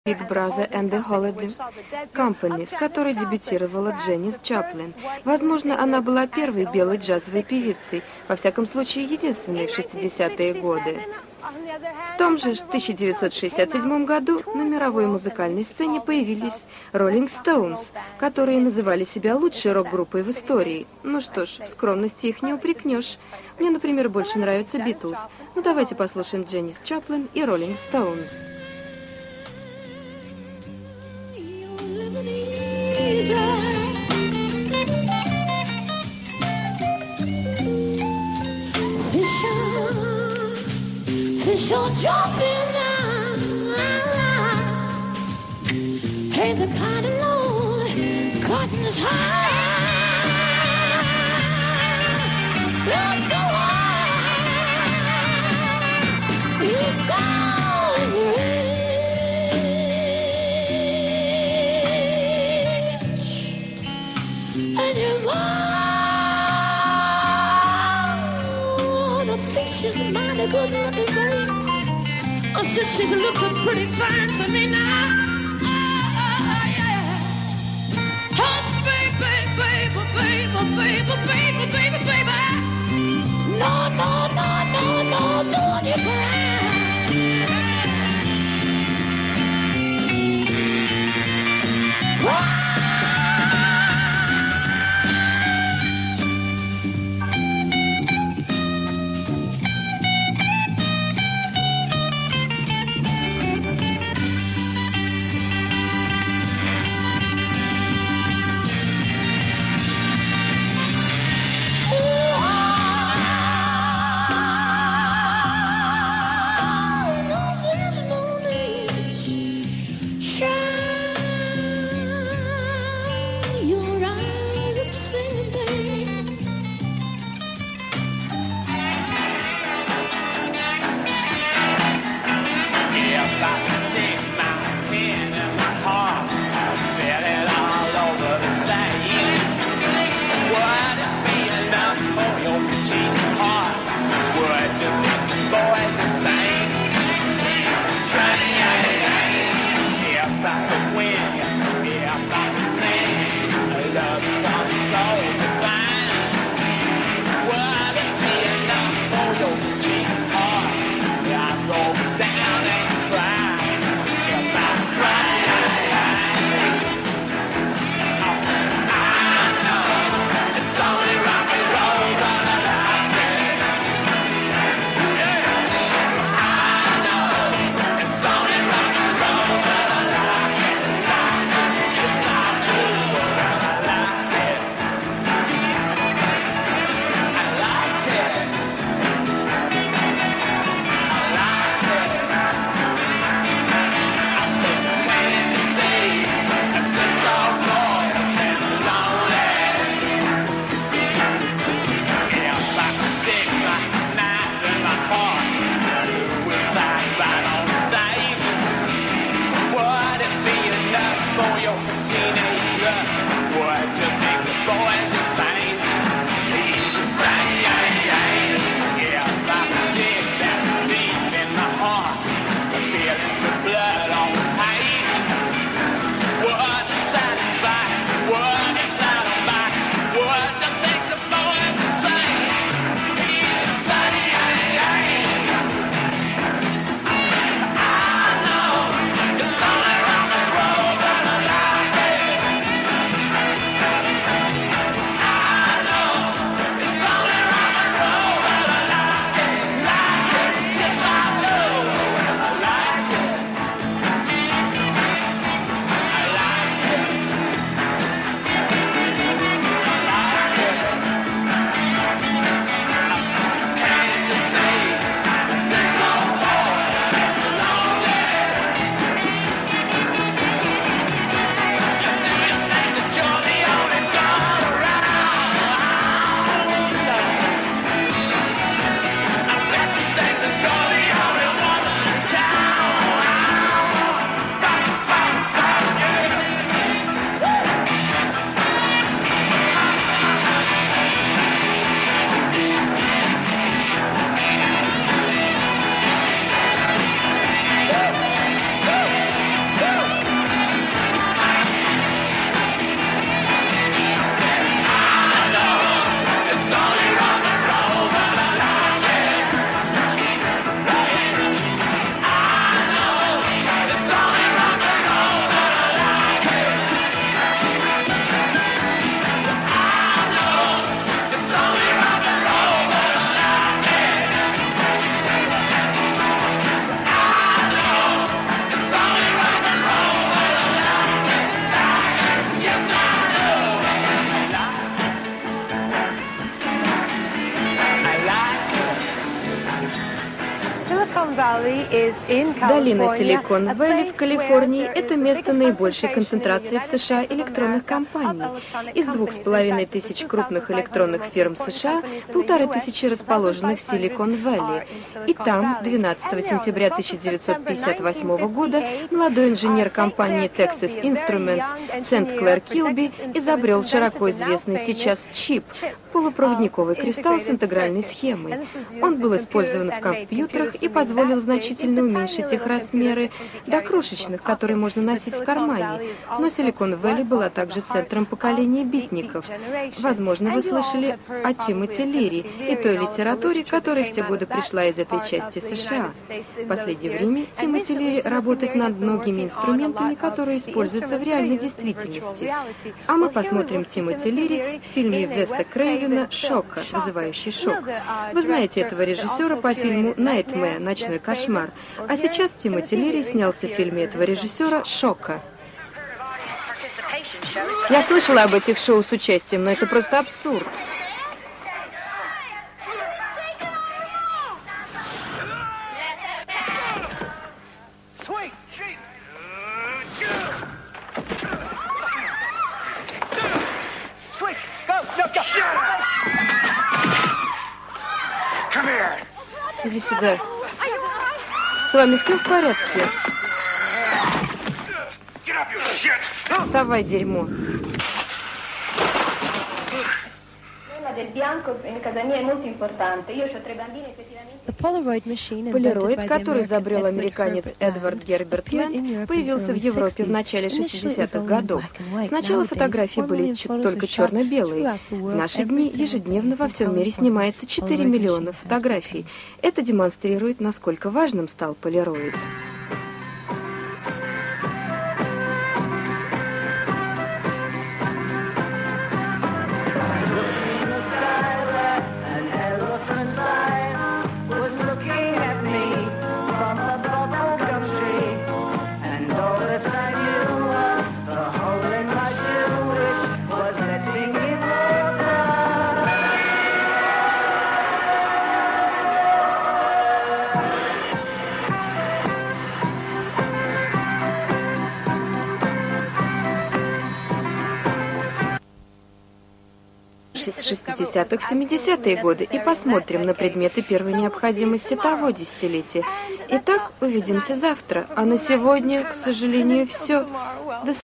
Big Brother and the Holiday Company, с которой дебютировала Дженнис Джоплин. Возможно, она была первой белой джазовой певицей, во всяком случае, единственной в 60-е годы. В том же 1967 году на мировой музыкальной сцене появились Rolling Stones, которые называли себя лучшей рок-группой в истории. Ну что ж, в скромности их не упрекнешь. Мне, например, больше нравятся Beatles. Ну давайте послушаем Дженнис Джоплин и Rolling Stones. Fish are jumping now. Hey, the cotton Lord, cotton is high. Looks so high. It's always rich. And your mom, I think she's mighty good looking, baby. I said she's looking pretty fine to me now. Yeah. Hush, baby, baby, baby, baby, baby, baby, baby. No, no, no, no, no, don't you cry. Cry. Долина Силикон-Вэлли в Калифорнии – это место наибольшей концентрации в США электронных компаний. Из 2500 крупных электронных фирм США 1500 расположены в Силикон-Вэлли. И там 12 сентября 1958 года молодой инженер компании Texas Instruments Сент-Клэр Килби изобрел широко известный сейчас чип – полупроводниковый кристалл с интегральной схемой. Он был использован в компьютерах и позволил значительно уменьшить их размеры до крошечных, которые можно носить в кармане. Но Силикон-Вэлли была также центром поколения битников. Возможно, вы слышали о Тимоти Лири и той литературе, которая в те годы пришла из этой части США. В последнее время Тимоти Лири работает над многими инструментами, которые используются в реальной действительности. А мы посмотрим Тимоти Лири в фильме Веса Крейвена «Шока», вызывающий шок. Вы знаете этого режиссера по фильму «Найтмэр», «Ночной кошмар». А сейчас Тимоти Лири снялся в фильме этого режиссера «Шока». Я слышала об этих шоу с участием, но это просто абсурд. Иди сюда. С вами все в порядке? Вставай, дерьмо. Полироид, который изобрел американец Эдвард Герберт Лэнд, появился в Европе в начале 60-х годов. Сначала фотографии были только черно-белые. В наши дни ежедневно во всем мире снимается 4 миллиона фотографий. Это демонстрирует, насколько важным стал полироид. С 60-х в 70-е годы и посмотрим на предметы первой необходимости того десятилетия. Итак, увидимся завтра, а на сегодня, к сожалению, все. До